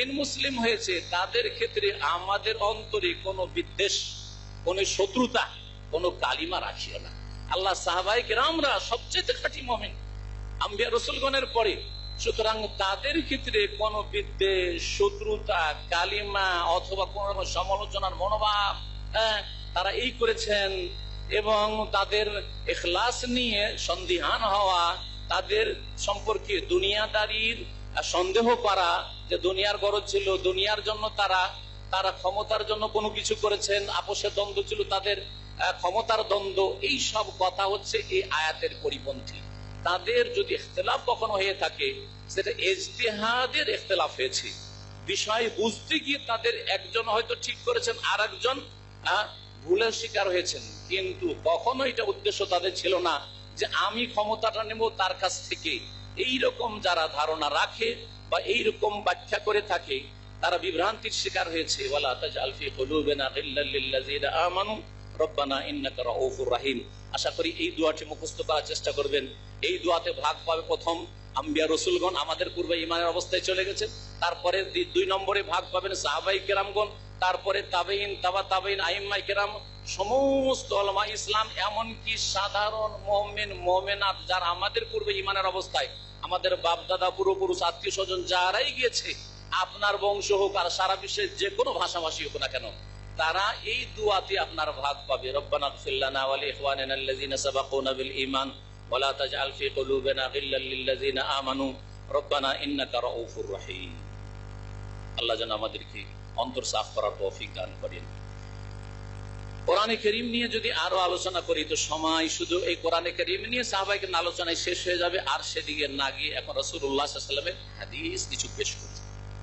মুমিন মুসলিম হয়েছে তাদের ক্ষেত্রে আমাদের অন্তরে কোনো বিদ্বেষ, কোনো শত্রুতা, কোনো কালিমা রাখিও না। আল্লাহ সাহাবায়ে কেরামরা সবচেয়ে খাঁটি মুমিন আম্বিয়া রাসূলগণের পরে, সুতরাং তাদের ক্ষেত্রে কোনো বিদ্বেষ, শত্রুতা, কালিমা অথবা কোন রকম সমালোচনার মনোভাব তারা এই করেছেন এবং তাদের ইখলাস নিয়ে সন্দিহান হওয়া, তাদের সম্পর্কে দুনিয়াদারির সন্দেহ করা যে দুনিয়ার গরজ ছিল, দুনিয়ার জন্য তারা ক্ষমতার জন্য কোনো কিছু করেছেন, আপোষের দ্বন্দ্ব ছিল তাদের, ক্ষমতার দ্বন্দ্ব, এই সব কথা হচ্ছে এই আয়াতের পরিপন্থী। তাদের যদি ইখতিলাফ কখনো হয়ে থাকে সেটা ইজতিহাদের ইখতিলাফ হয়েছে, বিষয় বুঝতে গিয়ে তাদের একজন হয়তো ঠিক করেছেন আর একজন ভুলের শিকার হয়েছেন, কিন্তু কখনো এটা উদ্দেশ্য তাদের ছিল না যে আমি ক্ষমতাটা নেব তার কাছ থেকে। এইরকম যারা ধারণা রাখে বা এইরকম ব্যাখ্যা করে থাকে তারা বিভ্রান্তির শিকার হয়েছে। ওয়ালা তাজআল ফি কুলুবিনা গিল্লাল লিল্লাযিনা আমানু রব্বানা ইন্নাকা রাউফুর রহিম। আশা করি এই দোয়াটি মুখস্থ করার চেষ্টা করবেন। এই দোয়াতে ভাগ পাবে প্রথম আম্বিয়া রাসূলগণ, আমাদের পূর্বে ঈমানের অবস্থায় চলে গেছে, তারপরে 2 নম্বরে ভাগ পাবেন সাহাবায়ে কেরামগণ, তারপরে তাবেঈন, তাবা তাবেঈন, আইম্মায়ে কেরাম, সমস্ত উলামা ইসলাম, এমনকি সাধারণ মুমিন মুমিনাত যারা আমাদের পূর্বে ঈমানের অবস্থায়, আমাদের বাপ দাদা পূর্বপুরুষ আত্মীয় স্বজন যারাই গিয়েছে, আপনার বংশ হোক আর সারা বিশ্বের যে কোনো ভাষাভাষী হোক না কেন, তারা এই দুআতে আপনার ভাগ পাবে। রব্বানা ইগফির লানা ওয়া লিইখওয়ানিনা আল্লাযিনা সাবাকুনা বিল ঈমান ওয়া লা তাজআল ফি কুলুবিনা গিল্লাল লিল্লাযিনা আমানু রব্বানা ইন্নাকা রাউফুর রহিম। আল্লাহ যেন আমাদেরকে অন্তর সাফ করার তৌফিক দান করেন। কোরআনে কারীম নিয়ে যদি আরো আলোচনা করি তো সময় শুধু এই কোরআনে কারীম নিয়ে সাহাবায়ে কেরাম আলোচনায় শেষ হয়ে যাবে, আর সেদিকে না গিয়ে এখন রাসূলুল্লাহ সাল্লাল্লাহু আলাইহি ওয়াসাল্লামের হাদিস কিছু পেশ করি।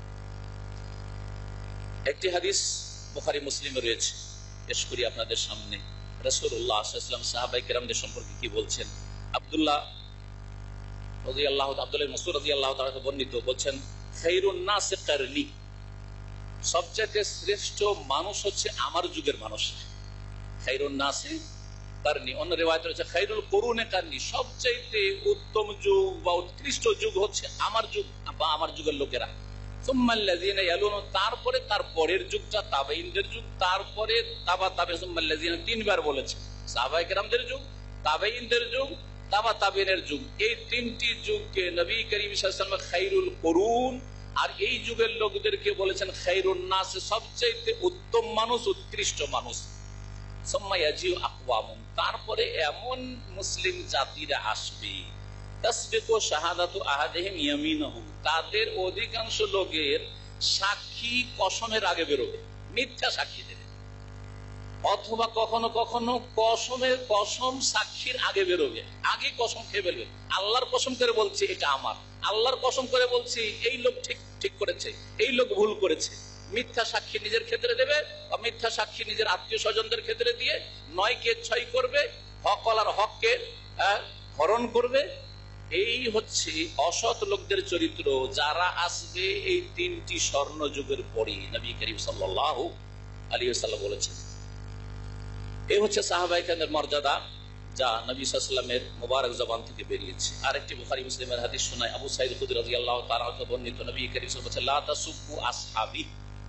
একটি হাদিস বুখারী মুসলিমে রয়েছে, পেশ করি আপনাদের সামনে। রাসূলুল্লাহ সাল্লাল্লাহু আলাইহি ওয়াসাল্লাম সাহাবায়ে কেরামদের সম্পর্কে কি বলছেন। আব্দুল্লাহ মাসউদ রাদিয়াল্লাহু তাআলা বর্ণিত, বলছেন খায়রুন নাসি কারনি, সবচেয়ে শ্রেষ্ঠ মানুষ হচ্ছে আমার যুগের মানুষ। খায়রুন নাসি কারনি, অন্য রিওয়ায়াতে রয়েছে খায়রুল কুরুনি কারনি, সবচেয়ে উত্তম যুগ বা উৎকৃষ্ট যুগ হচ্ছে আমার যুগ বা আমার যুগের লোকেরা। সুম্মাল্লাযিনা ইয়ালুন, তারপরে তার পরের যুগটা তাবেঈনদের যুগ, তারপরে তাবা তাবে, সুম্মাল্লাযিনা 3 বার বলেছে, সাহাবায়ে কেরামদের যুগ, তাবেঈনদের যুগ, তাবা তাবেঈনের যুগ। এই 3টি যুগকে নবী করিম সাল্লাল্লাহু আলাইহি ওয়াসাল্লাম খায়রুল কুরুন, আর এই যুগের লোকদেরকে বলেছেন খায়রুন নাস, সবচেয়ে উত্তম মানুষ, উৎকৃষ্ট মানুষ। সুম্মা ইয়াজিউ আকওয়ামুন, তারপরে এমন মুসলিম জাতিরা আসবে তাসবিকু শাহাদাতু আহাদিহিম ইয়ামিনাহু, তাদের অধিকাংশ লোকের সাক্ষী কসমের আগে বেরোবে, মিথ্যা সাক্ষী দেবে, অথবা কখনো কখনো কসম সাক্ষীর আগে বেরোবে, আগে কসম খেয়ে ফেলবে। আল্লাহর কসম করে বলছি এটা আমার, আল্লাহর কসম করে বলছি এই লোক ঠিক করেছে, এই লোক ভুল করেছে। মিথ্যা সাক্ষী নিজের ক্ষেত্রে দেবে, মিথ্যা সাক্ষী নিজের আত্মীয় স্বজনদের ক্ষেত্রে দিয়ে 9কে 6 করবে, হকওয়ালার হককে হরণ করবে। এই হচ্ছে অসৎ লোকদের চরিত্র, যারা আসবে এই 3টি স্বর্ণ যুগের পরে। নবী করিম সাল্লাল্লাহু আলাইহি ওয়াসাল্লাম বলেছেন। এই হচ্ছে সাহাবায়ে কেরামের মর্যাদা, যা নবী সাল্লাল্লাহু আলাইহি ওয়াসাল্লামের মোবারক জবান থেকে বেরিয়েছে। আরেকটি বুখারী মুসলিমের হাদিস শোনায় আবু সাঈদ খুদরী রাদিয়াল্লাহু তাআলা আনহু বর্ণিত, নবী করিম সাল্লাল্লাহু আলাইহি ওয়াসাল্লাম বলেছেন, লা তাসুব্বু আসহাবি,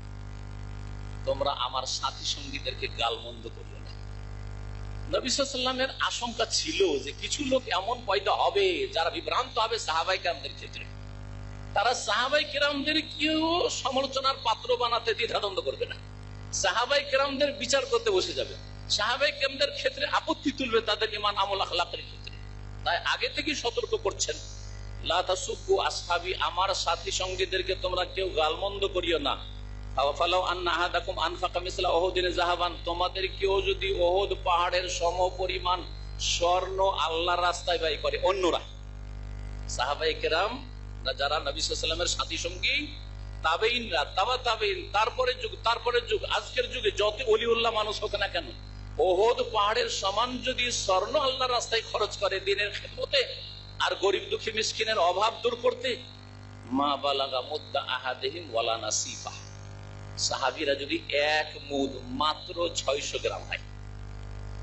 তোমরা আমার সাথী সঙ্গীদেরকে গালমন্দ করিও না। নবী সাল্লাল্লাহু আলাইহি ওয়াসাল্লামের আশঙ্কা ছিল যে কিছু লোক এমন পয়দা হবে যারা বিভ্রান্ত হবে সাহাবায়ে কেরামদের ক্ষেত্রে, তারা সাহাবায়ে কেরামদের কেউ সমালোচনার পাত্র বানাতে দ্বিধাদ্বন্দ্ব করবে না, সাহাবায়ে কেরামদের বিচার করতে বসে যাবে, সাহাবায়ে কেরামদের ক্ষেত্রে আপত্তি তুলবে তাদের ঈমান আমল আখলাকের ক্ষেত্রে। তাই আগে থেকে সতর্ক করছেন, লা তাসুব্বু আসহাবি, আমার সাথী সঙ্গীদেরকে তোমরা কেউ গালমন্দ করিও না। ফালাউ আন্না আহাদাকুম আনফাকা মিসলা উহুদিন যাহাবান, তোমাদের কেউ যদি উহুদ পাহাড়ের সমপরিমাণ স্বর্ণ আল্লাহর রাস্তায় ব্যয় করে, অন্যরা সাহাবায়ে কেরাম যারা নবী সাল্লাল্লাহু আলাইহি ওয়াসাল্লামের সাথী সঙ্গী, তাবেঈনরা, তাবা তাবেঈন, তারপরে যুগ, আজকের যুগে যত ওলিউল্লাহ মানুষ হোক না কেন, উহুদ পাহাড়ের সমান যদি স্বর্ণ আল্লাহর রাস্তায় খরচ করে দিনের খেদমতে আর গরিব দুঃখী মিসকিনের অভাব দূর করতে, মা বালাগা মুদ্দা আহাদিহিম ওয়ালা নাসিফা, সাহাবীরা যদি এক মুদ মাত্র 600 গ্রাম হয়,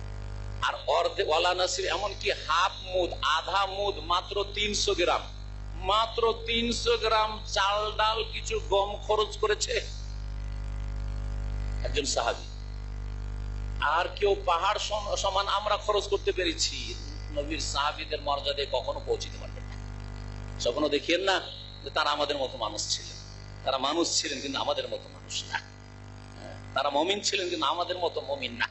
আর অর্ধেক ওয়ালা নাসিফ এমনকি হাফ মুদ, আধা মুদ মাত্র 300 গ্রাম, মাত্র 300 গ্রাম চাল ডাল কিছু গম খরচ করেছে একজন সাহাবী। আর কেউ পাহাড় সমান আমরা খরচ করতে পেরেছি। নবীর সাহাবীদের মর্যাদায় কখনো পৌঁছতে পারবেন না। স্বপ্ন দেখিয়েন না যে তারা আমাদের মতো মানুষ ছিলেন। তারা মানুষ ছিলেন কিন্তু আমাদের মতো মানুষ না। তারা মুমিন ছিলেন কিন্তু আমাদের মতো মুমিন না।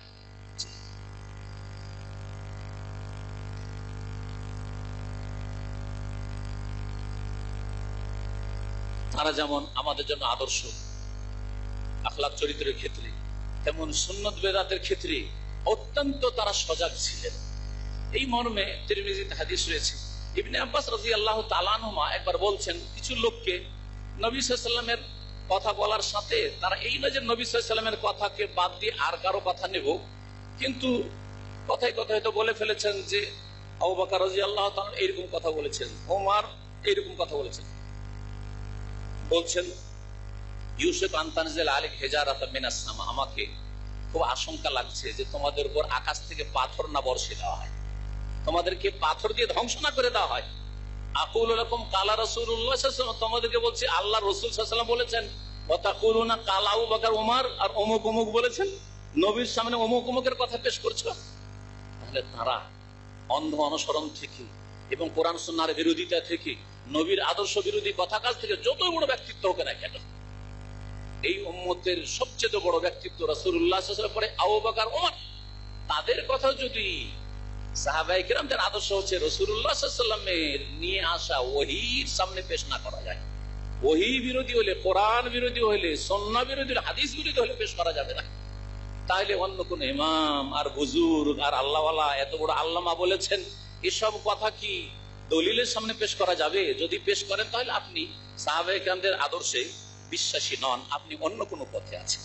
তারা যেমন আমাদের জন্য আদর্শ আখলাক চরিত্রের ক্ষেত্রে, তেমন সুন্নত বেদাতের ক্ষেত্রে অত্যন্ত তারা সজাগ ছিলেন। এই মর্মে তিরমিজিতে হাদিস রয়েছে, ইবনে আব্বাস রাদিয়াল্লাহু তাআলা আনহুমা একবার বলছেন, কিছু লোককে নবী সাল্লাল্লাহু আলাইহি ওয়াসাল্লামের কথা বলার সাথে তারা এই না যে নবী সাল্লাল্লাহু আলাইহি ওয়াসাল্লামের কথাকে বাদ দিয়ে আর কারো কথা নেব, কিন্তু কথায় কথায় তো বলে ফেলেছেন যে আবু বকর রাদিয়াল্লাহু তাআলা এইরকম কথা বলেছেন, ওমর এইরকম কথা বলেছেন। বলছেন ইউসুফ আনতানজিল আলাইক হিজারাতাম মিনাস সামা, আমাকে খুব আশঙ্কা লাগছে যে তোমাদের উপর আকাশ থেকে পাথর না বর্ষে দেওয়া হয়, তোমাদেরকে পাথর দিয়ে ধ্বংস না করে দেওয়া হয়। আকুলু লাকুম কালা রাসূলুল্লাহ সাল্লাল্লাহু আলাইহি ওয়াসাল্লাম, তোমাদেরকে বলছি আল্লাহ রাসূল সাল্লাল্লাহু আলাইহি ওয়াসাল্লাম বলেছেন, ওয়া তাকুলুনা কালা আবু বকর ওমর, আর অমুক অমুক বলেছেন, নবীর সামনে অমুক অমুকের কথা পেশ করছো। তাহলে তারা অন্ধ অনুসরণ থেকে এবং কোরআন সুন্নাহর বিরোধিতা থেকে, নবীর আদর্শ বিরোধী কথা কাজ থেকে যত বড় ব্যক্তিত্ব হোক না কেন, এই উম্মতের সবচেয়ে বড় ব্যক্তিত্ব রাসূলুল্লাহ সাল্লাল্লাহু আলাইহি ওয়াসাল্লাম পরে আবু বকর ওমর, তাদের কথা যদি সাহাবায়ে কেরামদের আদর্শ হচ্ছে রাসূলুল্লাহ সাল্লাল্লাহু আলাইহি ওয়াসাল্লামের নিয়ে আসা ওহীর সামনে পেশ না করা যায়, ওহী বিরোধী হলে, কোরআন বিরোধী হলে, সুন্নাহ বিরোধী হলে, হাদিস বিরোধী হলে পেশ করা যাবে না। তাহলে অন্য কোন ইমাম আর বুজুর্গ আর আল্লাহওয়ালা এত বড় আল্লামা বলেছেন, এসব কথা কি দলিলের সামনে পেশ করা যাবে? যদি পেশ করেন তাহলে আপনি সাহাবায়ে কেরামদের আদর্শে বিশ্বাসী নন, আপনি অন্য কোন পথে আছেন।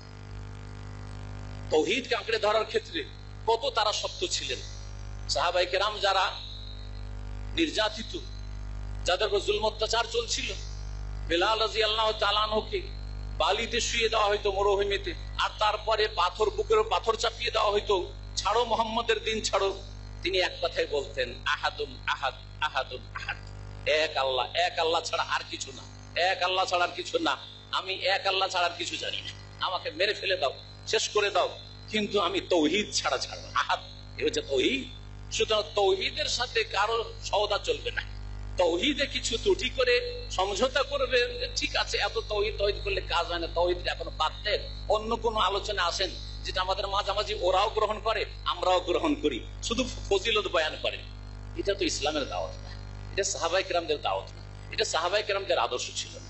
তাওহীদকে আঁকড়ে ধরার ক্ষেত্রে কত তারা শক্ত ছিলেন। সাহাবায়ে কেরাম যারা নির্যাতিত, যাদের উপর জুলম অত্যাচার চলছিল, বেলাল রাদিয়াল্লাহু তাআলা আনহুকে বালিতে শুয়ে দেওয়া হয়তো মরুভূমিতে, আর তারপরে পাথর, বুকের পাথর চাপিয়ে দেওয়া হয়তো, ছাড়ো মোহাম্মদের দিন ছাড়ো। তিনি এক কথাই বলতেন, আহাদুন আহাদ, আহাদুন আহাদ, এক আল্লাহ, এক আল্লাহ ছাড়া আর কিছু না, এক আল্লাহ ছাড়া আর কিছু না, আমি এক আল্লাহ ছাড়া আর কিছু জানি না, আমাকে মেরে ফেলে দাও, শেষ করে দাও, কিন্তু আমি তাওহীদ ছাড়া ছাড়বো না। আহাদ, এ হচ্ছে তাওহীদ। সুতরাং তাওহীদের সাথে কারো সওদা চলবে না। তাওহীদে কিছু ত্রুটি করে সমঝোতা করবে, ঠিক আছে, এত তাওহীদ তাওহীদ করলে কাজ হয় না, তাওহীদ এখনো বাদ দেন, অন্য কোনো আলোচনা আসেন যেটা আমাদের মাঝামাঝি ওরাও গ্রহণ করে আমরাও গ্রহণ করি, শুধু ফজিলত বয়ান করে। এটা তো ইসলামের দাওয়াত না, এটা সাহাবায়ে কেরামদের দাওয়াত না, এটা সাহাবায়ে কেরামদের আদর্শ ছিল না।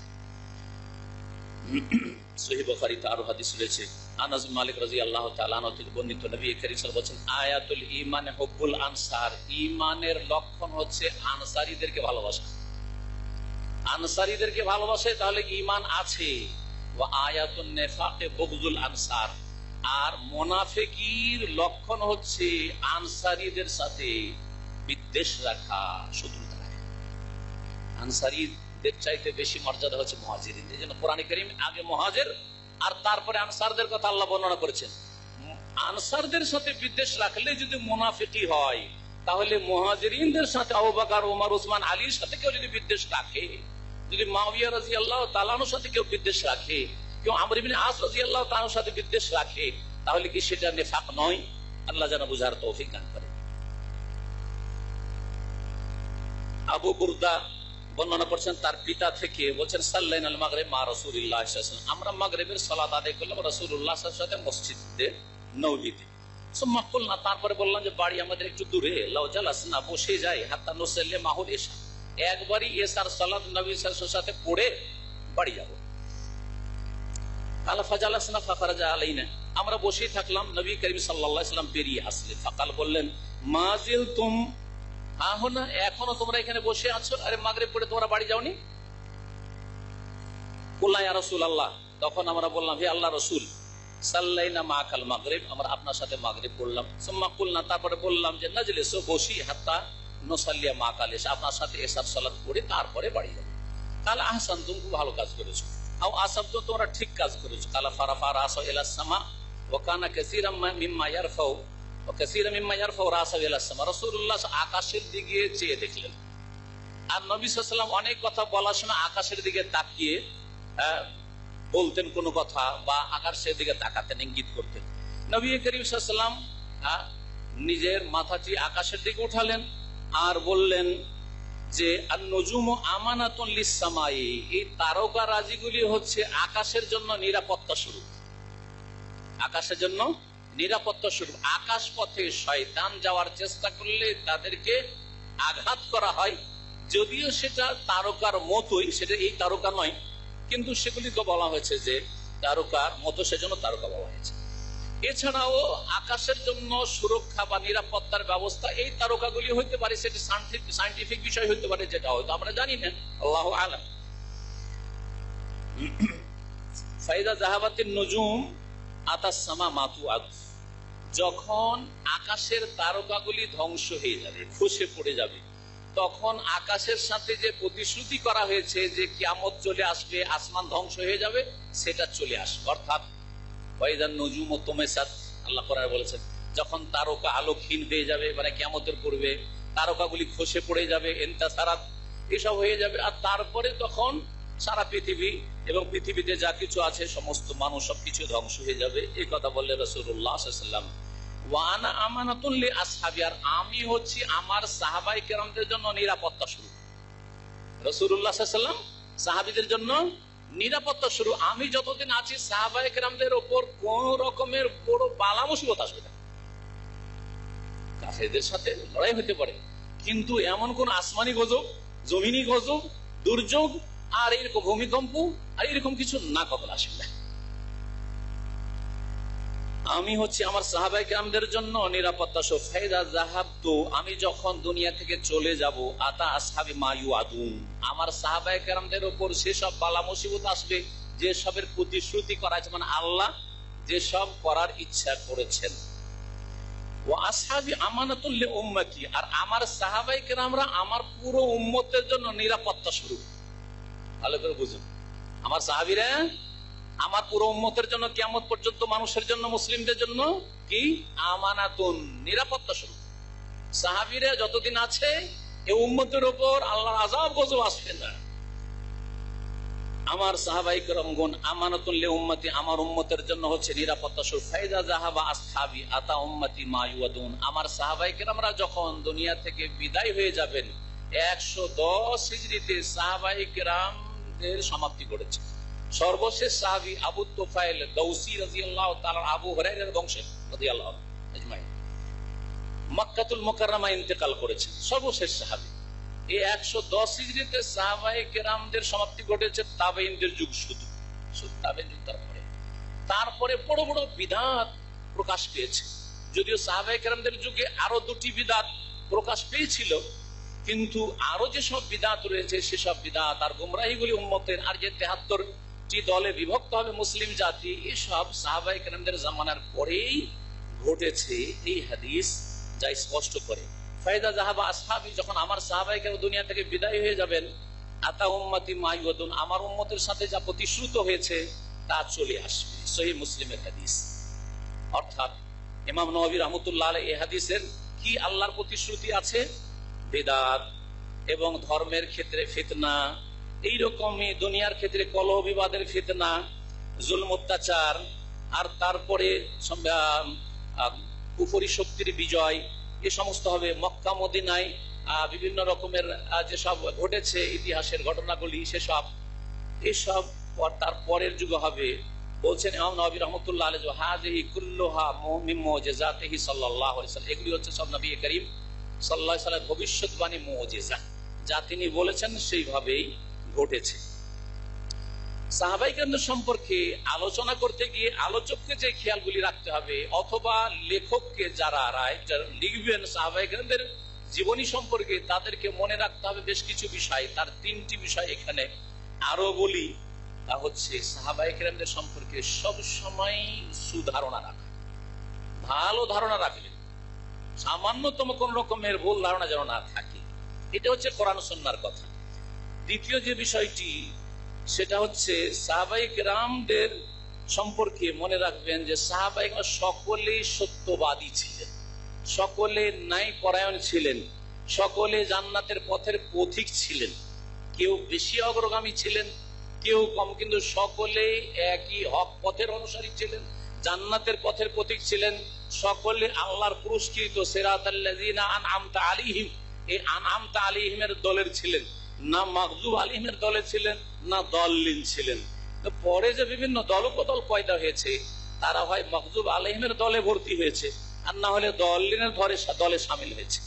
সহিহ বুখারীতে আরো হাদিস রয়েছে, আনাস বিন মালিক রাদিয়াল্লাহু তাআলা আনহু থেকে বর্ণিত, নবী করিম সাল্লাল্লাহু আলাইহি ওয়াসাল্লাম বলেছেন, আয়াতুল ঈমান হুব্বুল আনসার, ঈমানের লক্ষণ হচ্ছে আনসারীদেরকে ভালোবাসা। আনসারীদেরকে ভালোবাসে তাহলে ঈমান আছে। ওয়া আয়াতুন নিফাকে বুগযুল আনসার, আর মুনাফিকির লক্ষণ হচ্ছে আনসারীদের সাথে বিদ্বেষ রাখা, শত্রুতা রাখা। আনসারীদের চাইতে বেশি মর্যাদা হচ্ছে মুহাজিরিনদের। এজন্য কোরআনে কারীম আগে মুহাজির আর তারপরে আনসারদের কথা আল্লাহ বর্ণনা করেছেন। আনসারদের সাথে বিদ্বেষ রাখলে যদি মুনাফিকি হয়, তাহলে মুহাজিরিনদের সাথে আবু বকর, ওমর, উসমান, আলীর সাথে কেউ যদি বিদ্বেষ রাখে, যদি মুআবিয়া রাদিয়াল্লাহু তাআলা আনহুর সাথে কেউ বিদ্বেষ রাখে, কেউ আমর ইবনে আস রাদিয়াল্লাহু তাআলার সাথে বিদ্বেষ রাখে, তাহলে কি সেটা নিফাক নয়? আল্লাহ যেন বুঝার তৌফিক দান করেন। আবু বুরদা বর্ণনা করছেন তার পিতা থেকে, বলছেন সাল্লাইনাল মাগরিব মা রাসূলিল্লাহ সাল্লাল্লাহু আলাইহি ওয়াসাল্লাম, আমরা মাগরিবের সালাত আদায় করলাম রাসূলুল্লাহ সাল্লাল্লাহু আলাইহি ওয়াসাল্লামের মসজিদে নববীতে। সুম্মা কুলনা, তারপরে বললাম যে বাড়ি আমাদের একটু দূরে, লাউ জালাসনা, বসে যাই, হাত্তা নুসাল্লি মাহুল ইশা, একবারই ইশার সালাত নবী সাল্লাল্লাহু আলাইহি ওয়াসাল্লামের সাথে পড়ে বাড়ি যাব। আলা ফাজালাসনা ফাখারাজা আলাইনা, আমরা বসেই থাকলাম, নবী করিম সাল্লাল্লাহু আলাইহি ওয়াসাল্লাম বেরিয়ে আসলেন। ফাকাল, বললেন, মাজিলতুম আহুনা, এখনো তোমরা এখানে বসে আছো? আরে মাগরিব পড়ে তোমরা বাড়ি যাওনি? কুল্লা ইয়া রাসূলুল্লাহ, তখন আমরা বললাম, হে আল্লাহর রাসূল, সাল্লাইনা মাকাল মাগরিব, আমরা আপনার সাথে মাগরিব পড়লাম। সুম্মা কুলনা, তারপরে বললাম যে নাজলিসু, বসি, হাত্তা নুসাল্লিয়া মাকাল ইশা, আপনার সাথে ইশার সালাত পড়ে তারপরে বাড়ি যাব। কাল আহসানতুম, খুব ভালো কাজ করেছো। আও আসাবতুম, তোমরা ঠিক কাজ করেছো। কালা ফারাফা রাসা ইলাস সামা ওয়া কানা কাসীরাম মিম্মা ইয়ারফাউ ওয়া কাসীরাম মিম্মা ইয়ারফাউ রাসা ইলাস সামা, রাসূলুল্লাহ আকাশের দিকে চেয়ে দেখলেন। আর নবী সাল্লাল্লাহু আলাইহি ওয়াসাল্লাম অনেক কথা বলার সময় আকাশের দিকে তাকিয়ে বলতেন কোনো কথা, বা আকাশের দিকে তাকাতেন, ইঙ্গিত করতেন। নবী করিম সাল্লাল্লাহু আলাইহি ওয়াসাল্লাম নিজের মাথাটি আকাশের দিকে উঠালেন আর বললেন যে আন-নুজুমু আমানাতুন লিস-সামাই, এই তারকা রাজিগুলি হচ্ছে আকাশের জন্য নিরাপত্তা স্বরূপ। আকাশের জন্য নিরাপত্তা স্বরূপ। আকাশ পথে শয়তান যাওয়ার চেষ্টা করলে তাদেরকে আঘাত করা হয়, যদিও সেটা তারকার মতোই, সেটা এই তারকা নয়, কিন্তু সেগুলিকে বলা হয়েছে যে তারকার মতো, সেজন্য তারকা বলা হয়েছে। এছাড়াও আকাশের জন্য সুরক্ষা বা নিরাপত্তার ব্যবস্থা এই তারকাগুলি হইতে পারে, সেটা সায়েন্টিফিক বিষয় হইতে পারে, যেটা হয়তো আমরা জানি না, আল্লাহু আ'লাম। ফাইদা যাহাবাতিন নুজুম আতাস সামা মা তুআদ, যখন আকাশের তারকাগুলি ধ্বংস হয়ে যাবে, খসে পড়ে যাবে, তখন আকাশের সাথে যে প্রতিশ্রুতি করা হয়েছে যে কিয়ামত চলে আসবে, আসমান ধ্বংস হয়ে যাবে, সেটা চলে আসবে। অর্থাৎ ওয়াইদান নুজুম তুমিসাত, আল্লাহ কোরআনে বলেছেন, যখন তারকা আলোকহীন হয়ে যাবে, মানে কিয়ামতের পূর্বে তারকাগুলি খসে পড়ে যাবে, ইনতাসারাত, এসব হয়ে যাবে, আর তারপরে তখন সারা পৃথিবী এবং পৃথিবীতে যা কিছু আছে সমস্ত মানুষ সবকিছু ধ্বংস হয়ে যাবে। এই কথা বললে রাসূলুল্লাহ সাল্লাল্লাহু আলাইহি ওয়াসাল্লাম, ওয়া আনা আমানাতুন লি আসহাবি, আর আমি হচ্ছি আমার সাহাবায়ে কেরামদের জন্য নিরাপত্তা স্বরূপ। রাসূলুল্লাহ সাল্লাল্লাহু আলাইহি ওয়াসাল্লাম সাহাবীদের জন্য নিরাপত্তা স্বরূপ। আমি যতদিন আছি সাহাবায়ে কেরামদের উপর কোন রকমের বড় বালা মুসিবত আসবে না। কাফেরদের সাথে লড়াই হতে পারে, কিন্তু এমন কোন আসমানি গজব, জমিনি গজব, দুর্যোগ, আর এরকম ভূমিকম্প, আর এরকম কিছু না কখনো আসবে না। আমি হচ্ছে আমার সাহাবায়ে কেরামদের জন্য নিরাপত্তা স্বরূপ। ফাইদা যাহাবতু, আমি যখন দুনিয়া থেকে চলে যাব, আতা আসহাবি মা ইউআদুন, আমার সাহাবায়ে কেরামদের উপর সেসব বালা মুসিবত আসবে যে সবের প্রতিশ্রুতি করা আছে, মানে আল্লাহ যে সব করার ইচ্ছা করেছেন। ওয়া আসহাবি আমানাতুল লি উম্মতি, আর আমার সাহাবায়ে কেরামরা আমার পুরো উম্মতের জন্য নিরাপত্তা স্বরূপ। ভালো করে বুঝুন, আমার সাহাবীরা আমার পুরো উম্মতের জন্য, কিয়ামত পর্যন্ত মানুষের জন্য, মুসলিমদের জন্য কি আমানাতুন, নিরাপত্তা স্বরূপ। সাহাবীরা যতদিন আছে এই উম্মতের উপর আল্লাহর আযাব গজব আসবে না। আমার সাহাবায়ে কেরামগণ আমানাতুন লি উম্মতি, আমার উম্মতের জন্য হচ্ছে নিরাপত্তা স্বরূপ। ফাইদা যাহাবা আসহাবি আতা উম্মতি মা ইউআদুন, আমার সাহাবায়ে কেরামরা যখন দুনিয়া থেকে বিদায় হয়ে যাবেন, 110 হিজরিতে সাহাবায়ে কেরামদের সমাপ্তি ঘটেছে। সর্বশেষ সাহাবী আবু তুফাইল দাউসী রাদিয়াল্লাহু তাআলা, আবু হুরায়রার বংশের রাদিয়াল্লাহু আজমাইন, মক্কাতুল মুকাররমায় ইন্তেকাল করেছেন, সর্বশেষ সাহাবী। এই 110 হিজরিতে সাহাবায়ে কেরামদের সমাপ্তি ঘটেছে তাবেঈনদের যুগ, শুধু তাবেঈন যুগ। তারপরে বড় বড় বিদআত প্রকাশ পেয়েছে, যদিও সাহাবায়ে কেরামদের যুগে আরো দুটি বিদআত প্রকাশ পেয়েছিল, কিন্তু আরো যেসব বিদআত রয়েছে সেসব বিদআত আর গোমরাহিগুলি উম্মতের, আর যে 73টি দলে বিভক্ত হবে মুসলিম জাতি, এসব সাহাবায়ে কেরামদের জামানার পরেই ঘটেছে, এই হাদিস যা স্পষ্ট করে। ফায়দা যাহাবা আসহাবি, যখন আমার সাহাবায়ে কেরাম দুনিয়া থেকে বিদায় হয়ে যাবেন, আতা উম্মতি মা ইউআদুন, আমার উম্মতের সাথে যা প্রতিশ্রুত হয়েছে তা চলে আসবে। সহিহ মুসলিমের হাদিস। অর্থাৎ ইমাম নববী রাহমাতুল্লাহ আলাইহি এই হাদিসের কি আল্লাহর প্রতিশ্রুতি আছে? বিদআত এবং ধর্মের ক্ষেত্রে ফিতনা, এইরকমই দুনিয়ার ক্ষেত্রে কলহ বিবাদের ফিতনা, জুলম অত্যাচার, আর তারপরে কুফরি শক্তির বিজয়, এ সমস্ত হবে। মক্কা মদিনায় বিভিন্ন রকমের যেসব ঘটেছে ইতিহাসের ঘটনাগুলি, সেসব এসব তার পরের যুগে হবে। বলছেন ইমাম নববী রাহমাতুল্লাহ আলাইহি, হাযিহি কুল্লুহা মিন মুজিজাতিহি সাল্লাল্লাহু আলাইহি ওয়াসাল্লাম, এগুলি হচ্ছে সব নবী করিম সাল্লাল্লাহু আলাইহি ওয়াসাল্লামের ভবিষ্যৎবাণী, মুজিজা, যা তিনি বলেছেন সেইভাবেই ঘটেছে। সাহাবায়ে কেরামদের সম্পর্কে আলোচনা করতে গিয়ে আলোচককে যে খেয়ালগুলি রাখতে হবে, অথবা লেখককে যারা লিখবেন সাহাবায়ে কেরামদের জীবনী সম্পর্কে, তাদেরকে মনে রাখতে হবে বেশ কিছু বিষয়। তার 3টি বিষয় এখানে আরো বলি। তা হচ্ছে সাহাবায়ে কেরামদের সম্পর্কে সব সময় সুধারণা রাখা, ভালো ধারণা রাখবেন, সামান্যতম কোন রকমের ভুল ধারণা যেন না থাকে। এটা হচ্ছে কোরআন সুন্নাহর কথা। দ্বিতীয় যে বিষয়টি, সেটা হচ্ছে সাহাবায়ে কেরামদের সম্পর্কে মনে রাখবেন যে সাহাবায়ে কেরাম সকলেই সত্যবাদী ছিলেন, সকলে ন্যায় পরায়ণ ছিলেন, সকলে জান্নাতের পথের পথিক ছিলেন, কেউ বেশি অগ্রগামী ছিলেন, কেউ কম, কিন্তু সকলে একই হক পথের অনুসারী ছিলেন, জান্নাতের পথের পথিক ছিলেন। সকলে আল্লাহর পুরস্কৃত সিরাতাল্লাযিনা আনআমতা আলাইহিম, এই আনআমতা আলাইহিমের দলের ছিলেন, না মাগযুব আলাইহিমের দলে ছিলেন, না দল্লিন ছিলেন। তো পরে যে বিভিন্ন দলবদল পয়দা হয়েছে, তারা হয় মাগযুব আলাইহিমের দলে ভর্তি হয়েছে, আর না হলে দল্লিনের দলে শামিল হয়েছে।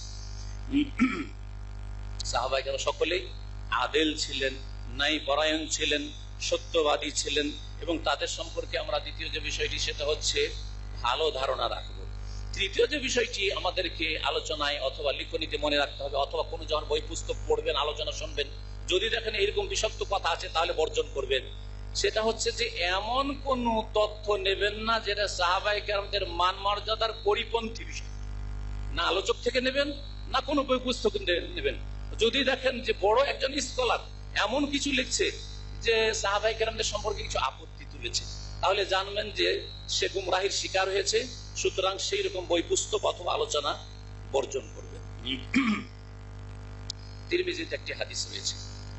সাহাবায়ে কেরাম সকলেই আদেল ছিলেন, ন্যায়পরায়ণ ছিলেন, সত্যবাদী ছিলেন, এবং তাদের সম্পর্কে আমরা দ্বিতীয় যে বিষয়টি সেটা হচ্ছে ভালো ধারণা রাখবো। তৃতীয় যে বিষয়টি আমাদেরকে আলোচনায় অথবা লিখনীতে মনে রাখতে হবে, অথবা কোনো যখন বই পুস্তক পড়বেন, আলোচনা শুনবেন, যদি দেখেন এরকম বিষাক্ত কথা আছে তাহলে বর্জন করবেন। সেটা হচ্ছে যে এমন কোন তথ্য নেবেন না যেটা সাহাবায়ে কেরামদের মান মর্যাদার পরিপন্থী বিষয়, না আলোচক থেকে নেবেন, না কোনো বই পুস্তক নেবেন। যদি দেখেন যে বড় একজন স্কলার এমন কিছু লিখছে যে সাহাবায়ে কেরামদের সম্পর্কে কিছু আপত্তি তুলেছে, তাহলে জানবেন যে সে গুমরাহির শিকার হয়েছে। সুতরাং সেই রকম বই পুস্তক অথবা আলোচনা বর্জন করবেন। তিরমিজিতে একটি হাদিস রয়েছে,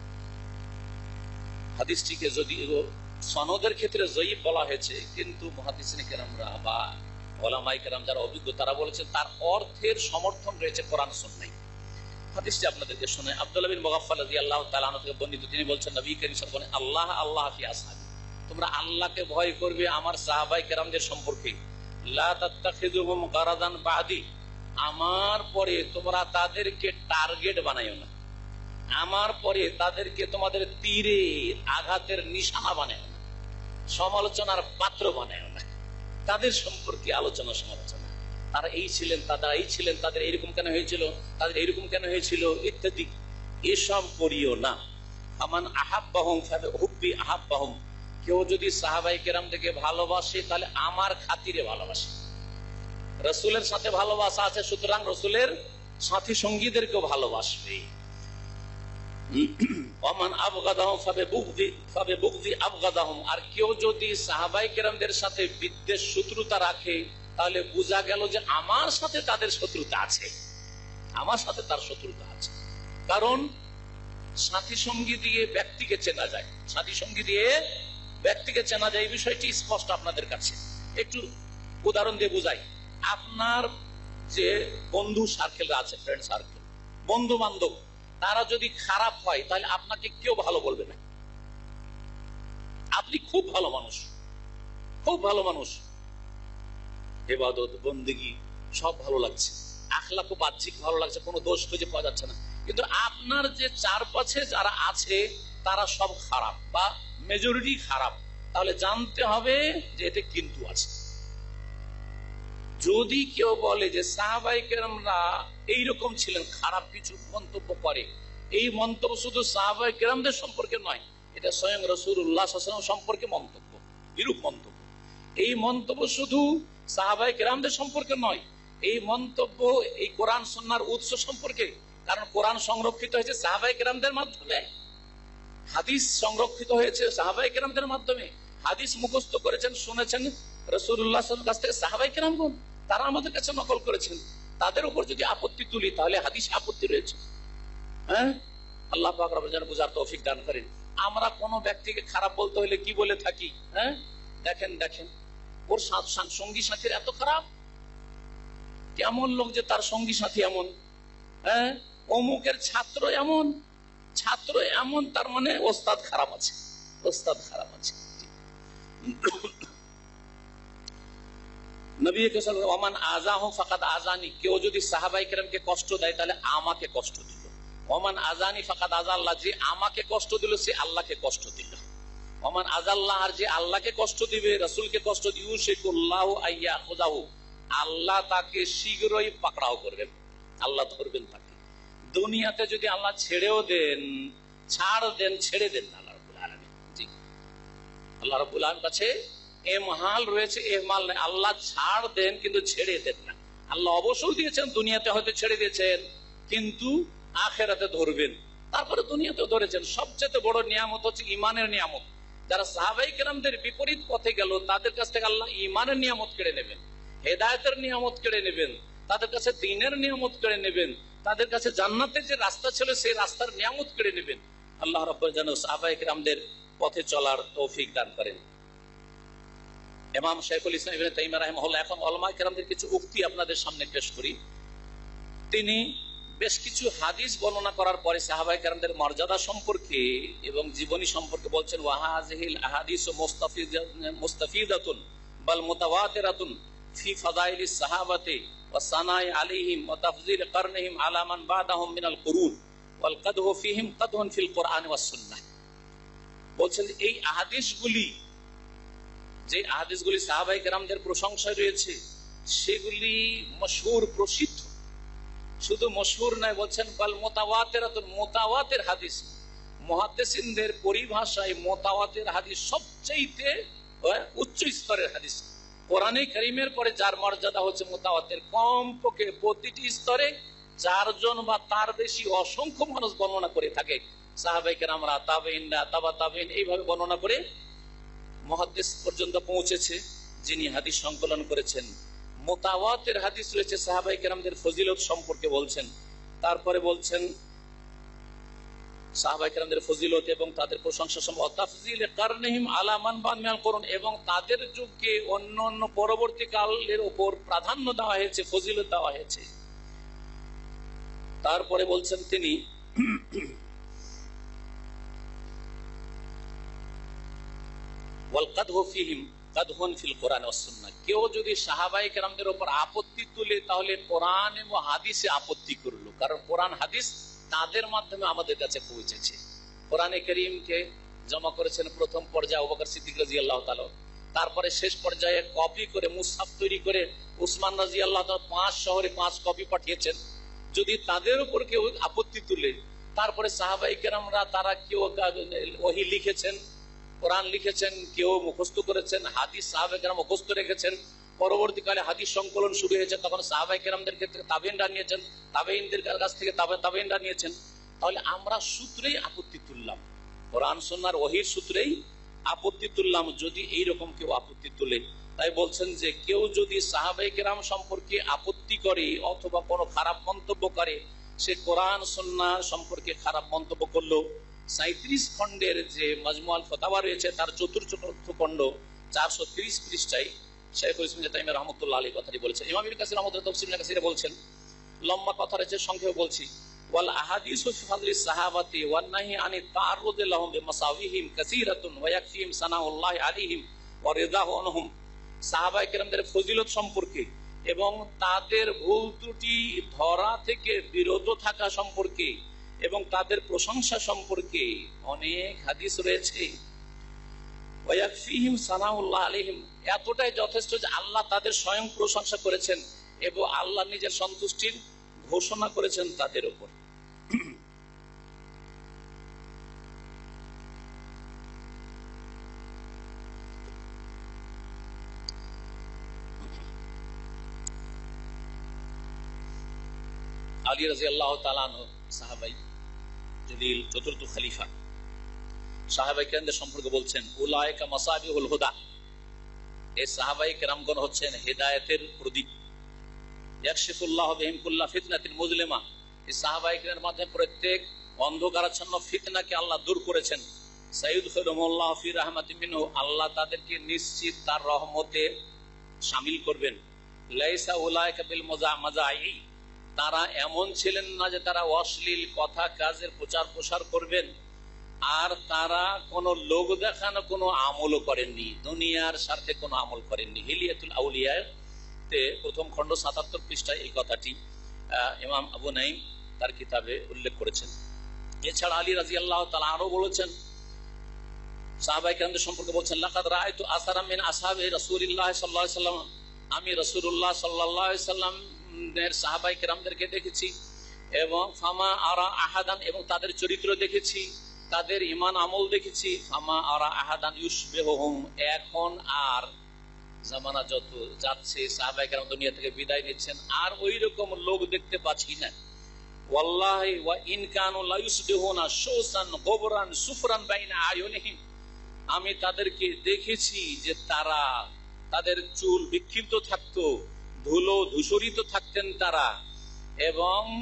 হাদিসটিকে যদিও সনদের ক্ষেত্রে জয়ীফ বলা হয়েছে, কিন্তু মুহাদ্দিসিনে কেরামরা বা উলামায়ে কেরাম যারা অভিজ্ঞ তারা বলেছেন তার অর্থের সমর্থন রয়েছে কোরআন সুন্নাহয়। হাদিসটি আপনাদেরকে শুনে আব্দুল্লাহ বিন মুগাফফাল রাদিয়াল্লাহু তাআলা আনহু থেকে বর্ণিত, তিনি বলছেন নবী করিম সাল্লাল্লাহু আলাইহি ওয়াসাল্লাম আল্লাহ আল্লাহ ফি আসহাবি, তোমরা আল্লাহকে ভয় করবে আমার সাহাবায়ে কেরামদের সম্পর্কে। লা তাত্তাখিযুহুম গারাদান বাদি, আমার পরে তোমরা তাদেরকে টার্গেট বানাইও না, আমার পরে তাদেরকে তোমাদের তীরে আঘাতের নিশানা বানাইও না, সমালোচনার পাত্র বানাইও না। তাদের সম্পর্কে আলোচনা সমালোচনা, তারা এই ছিলেন, তারা এই ছিলেন, তাদের এইরকম কেন হয়েছিল, তাদের এইরকম কেন হয়েছিল ইত্যাদি, এসব করিও না। আমান আহাব্বাহুম ফাহুব্বি আহাব্বাহুম, কেউ যদি সাহাবায়ে কেরামদেরকে ভালোবাসে তাহলে আমার খাতিরে ভালোবাসে। রাসূলের সাথে ভালোবাসা আছে, সুতরাং রাসূলের সাথী সঙ্গীদেরকেও ভালোবাসবে। ওমান আবগাদাহুম ফাবিবুগযি আবগাদাহুম, আর কেউ যদি সাহাবায়ে কেরামদের সাথে বিদ্বেষ শত্রুতা রাখে তাহলে বোঝা গেল যে আমার সাথে তাদের শত্রুতা আছে, আমার সাথে তার শত্রুতা আছে। কারণ সাথী সঙ্গী দিয়ে ব্যক্তিকে চেনা যায়, সাথী সঙ্গী দিয়ে ব্যক্তিকে চেনা যায়, এই বিষয়টি স্পষ্ট আপনাদের কাছে। একটু উদাহরণ দিয়ে বুঝাই। আপনার যে বন্ধু সার্কেল আছে, ফ্রেন্ড সার্কেল, বন্ধু বান্ধব, তারা যদি খারাপ হয় তাহলে আপনাকে কেউ ভালো বলবে না। আপনি খুব ভালো মানুষ, খুব ভালো মানুষ, ইবাদত বন্দেগী সব ভালো লাগছে, আখলাক ও বাহ্যিক ভালো লাগছে, কোনো দোষ খুঁজে পাওয়া যাচ্ছে না, কিন্তু আপনার যে চারপাশে যারা আছে তারা সব খারাপ বা মেজরিটি খারাপ, তাহলে জানতে হবে যে এতে কিন্তু আছে। যদি কেউ বলে যে সাহাবায়ে কেরামরা এইরকম ছিলেন, খারাপ কিছু মন্তব্য করে, এই মন্তব্য শুধু সাহাবায়ে কেরামদের সম্পর্কে নয়, এটা স্বয়ং রাসূলুল্লাহ সাল্লাল্লাহু আলাইহি ওয়াসাল্লাম সম্পর্কে মন্তব্য, বিরূপ মন্তব্য। এই মন্তব্য শুধু সাহাবায়ে কেরামদের সম্পর্কে নয়, এই মন্তব্য এই কোরআন সুন্নাহর উৎস সম্পর্কে, কারণ কোরআন সংরক্ষিত হয়েছে সাহাবায়ে কেরামদের মাধ্যমে, হাদিস সংরক্ষিত হয়েছে সাহাবায়ে কেরামদের মাধ্যমে, হাদিস মুখস্থ করেছেন, শুনেছেন রাসূলুল্লাহ সাল্লাল্লাহু আলাইহি ওয়াসাল্লাম কাছ থেকে সাহাবায়ে কেরামগণ, তারা আমাদের কাছে নকল করেছেন। তাদের উপর যদি আপত্তি তুলি তাহলে হাদিসে আপত্তি রয়েছে। হ্যাঁ, আল্লাহ পাক রব্বুল যেন বুঝার তৌফিক দান করেন। আমরা কোন ব্যক্তিকে খারাপ বলতে হলে কি বলে থাকি? হ্যাঁ, দেখেন দেখেন ওর সঙ্গী সাথীর এত খারাপ, কেমন লোক যে তার সঙ্গী সাথী এমন, হ্যাঁ, অমুকের ছাত্র এমন, ছাত্র এমন, তার মানে ওস্তাদ খারাপ আছে, ওস্তাদ খারাপ আছে। নবী সাল্লাল্লাহু ওমান আযাহু ফাকাদ আযানি, কেউ যদি সাহাবায়ে কেরামকে কষ্ট দেয় তাহলে আমাকে কষ্ট দিল। ওমান আযানি ফাকাদ আযাল্লাহ, যে আমাকে কষ্ট দিল সে আল্লাহকে কষ্ট দিল। ওমান আযাল্লাহ, আর যে আল্লাহকে কষ্ট দিবে, রাসূলকে কষ্ট দিউ, শিকুল্লাহু আইয়াখুযাহু, আল্লাহ তাকে শীঘ্রই পাকড়াও করবেন, আল্লাহ ধরবেন তাকে। দুনিয়াতে যদি আল্লাহ ছেড়েও দেন, ছাড় দেন, ছেড়ে দেন না আল্লাহ রাব্বুল আলামিন। জি, আল্লাহ রাব্বুল আলামিন কাছে এমহাল রয়েছে, এহমাল নেই। আল্লাহ ছাড় দেন কিন্তু ছেড়ে দেন না। আল্লাহ অবসর দিয়েছেন, দুনিয়াতে হয়তো ছেড়ে দিয়েছেন, কিন্তু আখিরাতে ধরবেন। তারপরে দুনিয়াতেও ধরেছেন। সবচেয়ে বড় নিয়ামত হচ্ছে ইমানের নিয়ামত। যারা সাহাবায়ে কেরামদের বিপরীত পথে গেল তাদের কাছ থেকে আল্লাহ ইমানের নিয়ামত কেড়ে নেবেন, হেদায়েতের নিয়ামত কেড়ে নেবেন, তাদের কাছে দ্বীনের নিয়ামত কেড়ে নেবেন, তাদের কাছে জান্নাতের যে রাস্তা ছিল সেই রাস্তার নিয়ামত কেড়ে নেবেন। আল্লাহ রাব্বুল যেন সাহাবায়ে কেরামদের পথে চলার তৌফিক দান করেন। ইমাম শাইখুল ইসলাম ইবনে তাইমিয়া রাহিমাহুল্লাহ, এখন উলামায়ে কেরামদের কিছু উক্তি আপনাদের সামনে পেশ করি। তিনি বেশ কিছু হাদিস বর্ণনা করার পরে সাহাবায়ে কেরামদের মর্যাদা সম্পর্কে এবং জীবনী সম্পর্কে বলছেন, ওয়াহাযিহিল আহাদিসু মুস্তাফিদাতুন বাল মুতাওয়াতিরাতুন ফি ফাদাইলিস সাহাবাতি ওয়া সানাই আলাইহিম ওয়া তাফযিল কারনিহিম আলা মান বাদাহুম মিনাল কুরুন ওয়াল কাদহু ফিহিম কাদহুন ফিল কুরআন ওয়াস সুন্নাহ। বলছেন এই আহাদিসগুলি, যে আহাদিসগুলি সাহাবায়ে কেরামদের প্রশংসায় রয়েছে, সেগুলি মশহুর, প্রসিদ্ধ। শুধু মশহুর নয়, বলছেন বাল মুতাওয়াতিরাতুন, মুতাওয়াতির হাদিস। মুহাদ্দিসিনদের পরিভাষায় মুতাওয়াতির হাদিস সবচেয়ে উচ্চ স্তরের হাদিস। কোরআনে কারীমের পরে যার মর্যাদা হচ্ছে মুতাওয়াতির, কমপক্ষে প্রতিটি স্তরে 4 জন বা তার বেশি অসংখ্য মানুষ বর্ণনা করে থাকে। সাহাবায়ে কেরামরা, তাবেঈনরা, তাবা তাবেঈন, এইভাবে বর্ণনা করে মুহাদ্দিস পর্যন্ত পৌঁছেছে, যিনি হাদিস সংকলন করেছেন। মুতাওয়াতির হাদিস রয়েছে সাহাবায়ে কেরামদের ফজিলত সম্পর্কে বলছেন। তারপরে বলছেন সাহাবায়ে কেরামদের ফজিলত এবং তাদের প্রশংসা সম্পর্কে, তাফযিল কারনিহিম আলা মান বাদ মিনাল কুরুন, এবং তাদের যুগকে অন্যান্য পরবর্তী কালের উপর প্রাধান্য দেওয়া হয়েছে, ফজিলত দেওয়া হয়েছে। তারপরে বলছেন তিনি, ওয়াল কাদহু ফিহিম কাদহুন ফিল কুরআন ওয়াস সুন্নাহ। কেউ যদি সাহাবায়ে কেরামদের উপর আপত্তি তুলে, তাহলে কোরআন এবং হাদিসে আপত্তি করলো, কারণ কোরআন হাদিস তাদের মাধ্যমে আমাদের কাছে পৌঁছেছে। কোরআনে কারীমকে জমা করেছেন প্রথম পর্যায়ে আবু বকর সিদ্দিক রাদিয়াল্লাহু তাআলা, তারপরে শেষ পর্যায়ে কপি করে মুসহাফ তৈরি করে উসমান রাদিয়াল্লাহু তাআলা 5 শহরে 5 কপি পাঠিয়েছেন। যদি তাদের উপর কেউ আপত্তি তুলে, তারপরে সাহাবায়ে কেরামরা তারা কেউ ওহী লিখেছেন, কোরআন লিখেছেন, কেউ মুখস্থ করেছেন, হাদিস সাহাবায়ে কেরাম মুখস্থ রেখেছেন। পরবর্তীকালে হাদিস সংকলন শুরু হয়েছে, তখন সাহাবায়ে কেরামদের ক্ষেত্রে তাবেঈনরা নিয়েছেন, তাবেঈনদের কাছ থেকে তাবেঈনরা নিয়েছেন। তাহলে আমরা সূত্রেই আপত্তি তুললাম, কোরআন সুন্নাহর ওহীর সূত্রেই আপত্তি তুললাম, যদি এইরকম কেউ আপত্তি তুলে। তাই বলছেন যে কেউ যদি সাহাবায়ে কেরাম সম্পর্কে আপত্তি করে অথবা কোনো খারাপ মন্তব্য করে, সে কোরআন সুন্নাহ সম্পর্কে খারাপ মন্তব্য করলো। 37 খণ্ডের যে মাজমুআল ফাতাওয়া রয়েছে, তার চতুর্থ খণ্ড 430 পৃষ্ঠায় শাইখুল ইসলাম ইবনে তাইমিয়া রাহমাতুল্লাহ আলাইহি কথাটি বলেছেন। ইমাম ইবনে কাসির রাহমাতুল্লাহ তাফসীর ইবনে কাসিরে বলছেন, লম্বা কথা রয়েছে, সংক্ষেপে বলছি, ওয়াল আহাদিসু ফি ফাদলিস সাহাবাতি ওয়ান নাহি আনি তাআররুদ লাহুম বিমাসাওয়িহিম কাসীরাতুন ওয়া ইয়াকফিহিম সানাউল্লাহি আলাইহিম ওয়া রিদাহু আনহুম। সাহাবায়ে কেরামদের ফজিলত সম্পর্কে এবং তাদের ভুল ত্রুটি ধরা থেকে বিরত থাকা সম্পর্কে এবং তাদের প্রশংসা সম্পর্কে অনেক হাদিস রয়েছে। ওয়া ইয়াকফিহিম সানাউল্লাহি আলাইহিম, এতটাই যথেষ্ট যে আল্লাহ তাদের স্বয়ং প্রশংসা করেছেন এবং আল্লাহ নিজের সন্তুষ্টির ঘোষণা করেছেন তাদের উপর। আলী রাদিয়াল্লাহু তাআলা আনহু সাহাবাই জলিল, চতুর্থ খলিফা, সাহাবায়ে কেরামদের সম্পর্কে বলছেন, উলাইকা মাসাবিহুল হুদা, এই সাহাবায়ে কেরামগণ হচ্ছেন হেদায়েতের প্রদীপ। ইয়াকশিফুল্লাহু বিহিম কুল্লা ফিতনাতিন মুজলিমা, এই সাহাবায়ে কেরামের মাধ্যমে প্রত্যেক অন্ধকারাচ্ছন্ন ফিতনাকে আল্লাহ দূর করেছেন। সাইয়্যিদুহুমুল্লাহু ফি রাহমাতিন মিনহু, আল্লাহ তাদেরকে নিশ্চিত তার রহমতে শামিল করবেন। লাইসা উলাইকা বিল মুজামাজাই, তারা এমন ছিলেন না যে তারা অশ্লীল কথা কাজের প্রচার প্রসার করবেন, আর তারা কোনো লোক দেখানো কোনো আমলও করেননি, দুনিয়ার স্বার্থে কোনো আমল করেননি। হিলিয়াতুল আউলিয়ায় প্রথম খণ্ড 77 পৃষ্ঠায় এই কথাটি ইমাম আবু নাঈম তার কিতাবে উল্লেখ করেছেন। এছাড়া আলী রাদিয়াল্লাহু তাআলা আরো বলেছেন, সাহাবায়ে কেরামদের সম্পর্কে বলছেন, লাকাদ রাআইতু আসারাম মিন আসহাবি রাসূলিল্লাহ সাল্লাল্লাহু আলাইহি ওয়াসাল্লাম, আমি রাসূলুল্লাহ সাল্লাল্লাহু আলাইহি ওয়াসাল্লাম সাহাবায়ে কেরামদেরকে দেখেছি এবং ফামা আরা আহাদান, এবং তাদের চরিত্র দেখেছি, তাদের ঈমান আমল দেখেছি। ফামা আরা আহাদান ইউশবিহুহুম, এখন আর জামানা যত যাচ্ছে, সাহাবায়ে কেরাম দুনিয়া থেকে বিদায় নিচ্ছেন, আর ওই রকম লোক দেখতে পাচ্ছি না। ওয়াল্লাহি ওয়া ইন কানু লা ইউসবিহুনা শুসান গুবরান সুফরান বাইনা আয়ুনিহিম, আমি তাদেরকে দেখেছি যে তারা, তাদের চুল বিক্ষিপ্ত থাকতো, ধুলো ধূসরিত থাকতেন তারা, এবং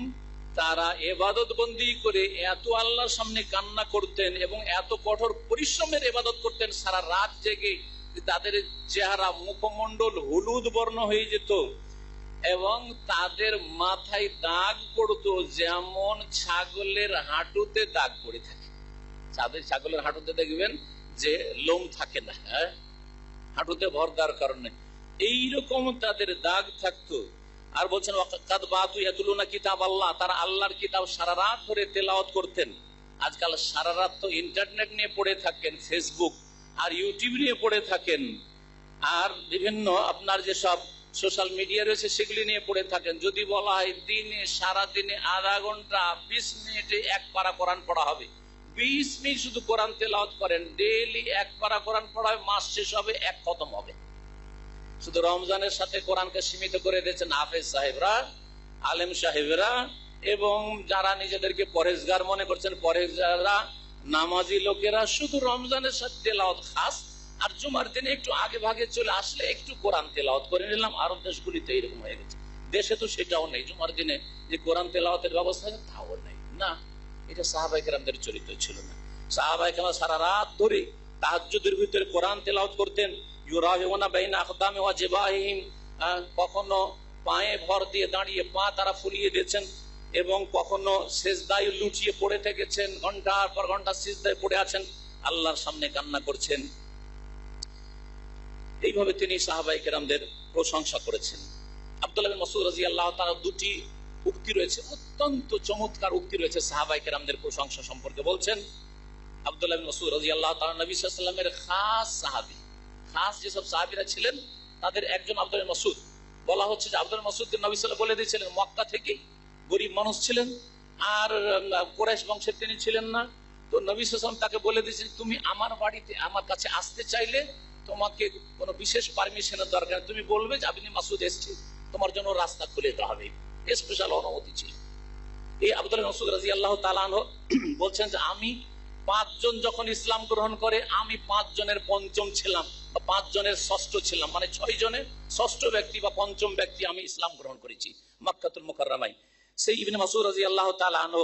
তারা ইবাদত বন্দি করে এত আল্লাহর সামনে কান্না করতেন এবং এত কঠোর পরিশ্রমের ইবাদত করতেন সারা রাত জেগে, তাদের চেহারা মুখমণ্ডল হলুদ বর্ণ হয়ে যেত এবং তাদের মাথায় দাগ পড়তো যেমন ছাগলের হাঁটুতে দাগ পড়ে থাকে। ছাগলের হাঁটুতে দেখবেন যে লোম থাকে না, হাঁটুতে ভর দেওয়ার কারণে এইরকম তাদের দাগ থাকতো। আর বলছেন কিতাব আল্লাহ, তারা আল্লাহর কিতাব সারা রাত ধরে তেলাওয়াত করতেন। আজকাল সারা রাত তো ইন্টারনেট নিয়ে পড়ে থাকেন, ফেসবুক আর ইউটিউব নিয়ে পড়ে থাকেন, আর বিভিন্ন আপনার যেসব সোশ্যাল মিডিয়া রয়েছে সেগুলি নিয়ে পড়ে থাকেন। যদি বলা হয় দিনে সারা দিনে আধা ঘন্টা 20 মিনিটে এক পারা কোরআন পড়া হবে, 20 মিনিট শুধু কোরআন তেলাওয়াত করেন, ডেইলি এক পারা কোরআন পড়া হবে, মাস শেষ হবে এক খতম হবে। শুধু রমজানের সাথে কোরআনকে সীমিত করে দিয়েছেন হাফেজ সাহেবরা, আলেম সাহেবরা এবং যারা নিজেদেরকে পরেজগার মনে করছেন, পরেজগাররা, নামাজি লোকেরা শুধু রমজানের সাথে তেলাওয়াত খাস, আর জুমার দিনে একটু আগে ভাগে চলে আসলে একটু কোরআন তেলাওয়াত করে নিলাম। আরব দেশগুলিতে এরকম হয়ে গেছে, দেশে তো সেটাও নেই, জুমার দিনে যে কোরআন তেলাওয়াতের ব্যবস্থা আছে তাও নেই। না, এটা সাহাবায়ে কেরামদের চরিত্র ছিল না। সাহাবায়ে কেরাম সারা রাত ধরে তাহাজ্জুদের ভিতরে কোরআন তেলাওয়াত করতেন। ইউরাহিউনা বাইনা আকদামি ওয়া জিবাহিম, কখনো পায়ে ভর দিয়ে দাঁড়িয়ে পা তারা ফুলিয়ে দিয়েছেন এবং কখনো সিজদায় লুটিয়ে পড়ে থেকেছেন, ঘন্টার পর ঘন্টা সিজদায় পড়ে আছেন, আল্লাহর সামনে কান্না করছেন। এইভাবে তিনি সাহাবায়ে কেরামদের প্রশংসা করেছেন। আব্দুল্লাহ বিন মাসউদ রাদিয়াল্লাহু তাআলা দুটি উক্তি রয়েছে, অত্যন্ত চমৎকার উক্তি রয়েছে সাহাবায়ে কেরামদের প্রশংসা সম্পর্কে। বলছেন আব্দুল্লাহ বিন মাসউদ রাদিয়াল্লাহু তাআলা নবী সাল্লাল্লাহু আলাইহি ওয়াসাল্লামের খাস সাহাবী, খাস যেসব সাহাবীরা ছিলেন তাদের একজন আব্দুল্লাহ বিন মাসউদ। বলা হচ্ছে যে আব্দুল্লাহ বিন মাসউদকে নবী সাল্লাল্লাহু আলাইহি ওয়াসাল্লাম বলে দিয়েছিলেন, মক্কা থেকে গরিব মানুষ ছিলেন আর কুরাইশ বংশের তিনি ছিলেন না, তো নবী সাল্লাল্লাহু আলাইহি ওয়াসাল্লাম তাকে বলে দিয়েছেন তুমি আমার বাড়িতে আমার কাছে আসতে চাইলে তোমাকে কোনো বিশেষ পারমিশনের দরকার, তুমি বলবে যে আপনি মাসউদ এসেছে, তোমার জন্য রাস্তা খুলে দেওয়া হবে, স্পেশাল অনুমতি ছিল। এই আব্দুল্লাহ বিন মাসউদ রাদিয়াল্লাহু তাআলা আনহু বলছেন যে আমি 5 জন যখন ইসলাম গ্রহণ করে আমি 5 জনের পঞ্চম ছিলাম বা 5 জনের ষষ্ঠ ছিলাম, মানে 6 জনের ষষ্ঠ ব্যক্তি বা পঞ্চম ব্যক্তি আমি ইসলাম গ্রহণ করেছি মক্কাতুল মুকাররমায়। সেই ইবনে মাসউদ রাদিয়াল্লাহু তাআলা আনহু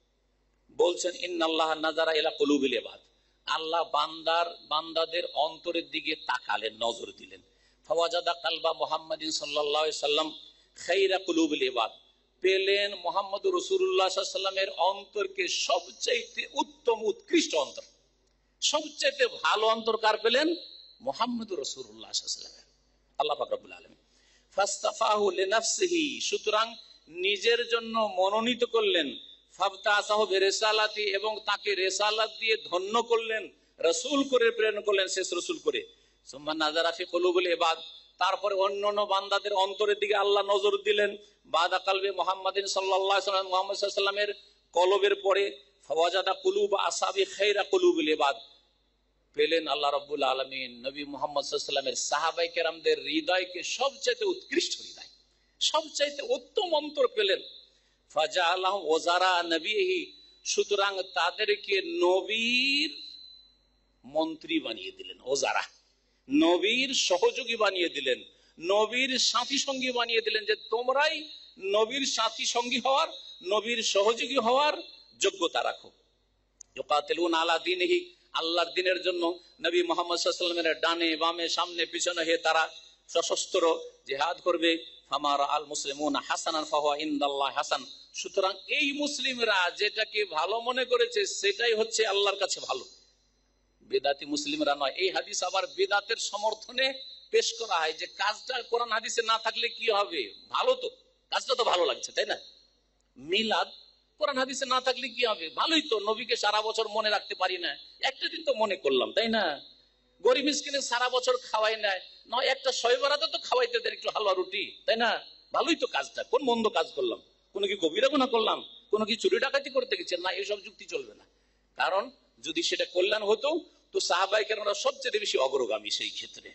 বলছেন ইন্নাল্লাহ নাযারা ইলা কুলুবিল ইবাদ, আল্লাহ বান্দাদের অন্তরের দিকে তাকালেন, নজর দিলেন। ফাওয়াজাদা কালবা মুহাম্মাদিন সাল্লাল্লাহু আলাইহি সাল্লাম খায়রা কুলুবিল ইবাদ, পেলেন মুহাম্মদুর রাসূলুল্লাহ সাল্লাল্লাহু আলাইহি সাল্লামের অন্তরকে সবচাইতে উত্তম উৎকৃষ্ট অন্তর, সবচাইতে ভালো অন্তর কার পেলেন? মুহাম্মদুর রাসূলুল্লাহ সাল্লাল্লাহু আলাইহি সাল্লাম। আল্লাহ পাক রব্বুল আলামিন ফাস্তাফাহু লিনাফসিহি, সুতরাং নিজের জন্য মনোনীত করলেন, ফাবতাসাহু বিরিসালাতি, এবং তাকে রিসালাত দিয়ে ধন্য করলেন, রাসূল করে প্রেরণ করলেন, শেষ রাসূল করে। সুম্মা নাযারা ফি কুলুবিল ইবাদ, তারপরে অন্যান্য বান্দাদের অন্তরের দিকে আল্লাহ নজর দিলেন। বাদা কালবে মুহাম্মাদিন সাল্লাল্লাহু আলাইহি ওয়াসাল্লাম, মুহাম্মদ সাল্লাল্লাহু আলাইহি ওয়াসাল্লামের কলবের পরে ফাওয়াজাদা কুলুব আসহাবি খায়রা কুলুবিল ইবাদ, পেলেন আল্লাহ রাব্বুল আলামিন নবী মুহাম্মদ সাল্লাল্লাহু আলাইহি ওয়াসাল্লামের সাহাবায়ে কেরামদের হৃদয়কে সবচেয়ে উৎকৃষ্ট হৃদয়, সবচেয়ে উত্তম অন্তর পেলেন। ফাজাআলাহু ওয়াজারা নবীহি, সুতরাং তাদেরকে নবীর মন্ত্রী বানিয়ে দিলেন, ওজারা, নবীর সহযোগী বানিয়ে দিলেন, নবীর সাথী সঙ্গী বানিয়ে দিলেন, যে তোমরাই নবীর সাথী সঙ্গী হওয়ার, নবীর সহযোগী হওয়ার যোগ্যতা রাখো। ইউকাতিলুনা আলা দীনিহি, আল্লাহর দ্বীনের জন্য নবী মুহাম্মদ সাল্লাল্লাহু আলাইহি ওয়াসাল্লামের ডানে বামে সামনে পিছনে হয়ে তারা সশস্ত্র জিহাদ করবে। ফামারা আল মুসলিমুনা হাসানান ফাহুয়া ইনদাল্লাহি হাসান, সুতরাং এই মুসলিমরা যেটাকে ভালো মনে করেছে সেটাই হচ্ছে আল্লাহর কাছে ভালো, বেদাতি মুসলিমরা নয়। এই হাদিস আবার বেদাতের সমর্থনে পেশ করা হয় যে কাজটা কোরআন হাদিসে না থাকলে কি হবে, ভালো তো, কাজটা তো ভালো লাগছে, তাই না? মিলাদ কোরআন হাদিসে না থাকলে কি হবে, ভালোই তো, নবীকে সারা বছর মনে রাখতে পারি না, একটা দিন তো মনে করলাম, তাই না? গরিব মিসকিনে সারা বছর খাওয়াই নাই, নয় একটা শয়বরাতে তো খাওয়াইতে দেন একটু হালুয়া রুটি, তাই না? ভালোই তো কাজটা, কোন মন্দ কাজ করলাম, কোনো কি কবিরা গুনাহ করলাম, কোনো কি চুরি ডাকাতি করতে গেছেন? না, এসব যুক্তি চলবে না। কারণ যদি সেটা কল্যাণ হতো তো সাহাবায়ে কেরামরা সবচেয়ে বেশি অগ্রগামী সেই ক্ষেত্রে।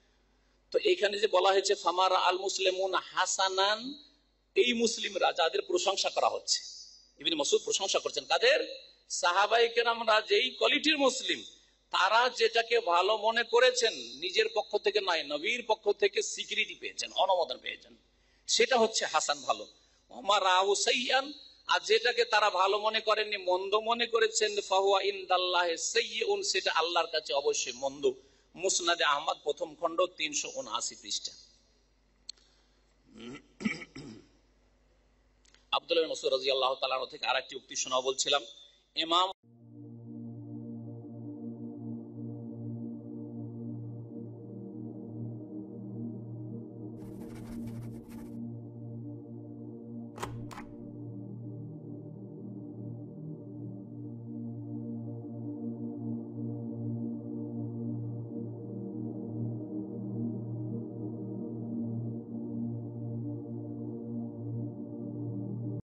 তো এইখানে যে বলা হয়েছে ফামারা আল মুসলিমুন হাসানান, এই মুসলিমরা যাদের প্রশংসা করা হচ্ছে, ইবনে মাসউদ প্রশংসা করছেন কাদের? সাহাবায়ে কেরামরা যেই কোয়ালিটির মুসলিম, তারা যেটাকে ভালো মনে করেছেন, নিজের পক্ষ থেকে নয়, নবীর পক্ষ থেকে স্বীকৃতি পেয়েছেন, অনুমোদন পেয়েছেন, সেটা হচ্ছে হাসান, ভালো। ওমা রাউ সাইয়ান, আর যেটাকে তারা ভালো মনে করেননি, মন্দ মনে করেছেন, ফাহুয়া ইনদাল্লাহি সাইয়্যুন, সেটা আল্লাহর কাছে অবশ্যই মন্দ। মুসনাদে আহমদ প্রথম খণ্ড 379 পৃষ্ঠা। আব্দুল্লাহ ইবনে মাসউদ রাদিয়াল্লাহু তাআলা থেকে আরেকটি উক্তি শোনাও বলছিলাম। ইমাম